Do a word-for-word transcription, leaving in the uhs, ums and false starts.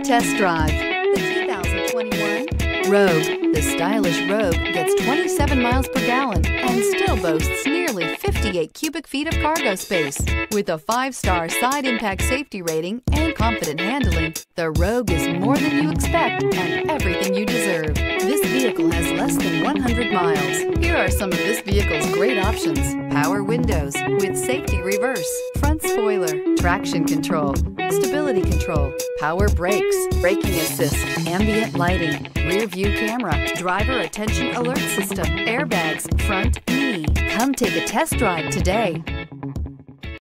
test drive the two thousand twenty-one Rogue. The stylish Rogue gets twenty-seven miles per gallon and still boasts nearly fifty-eight cubic feet of cargo space. With a five-star side impact safety rating and confident handling, the Rogue is more than you expect and everything you deserve. This vehicle has less than one hundred miles. Here are some of this vehicle's great options: power windows with safety reverse, front spoiler, traction control, stability control, power brakes, braking assist, ambient lighting, rear view camera, driver attention alert system, airbags, front knee. Come take a test drive today.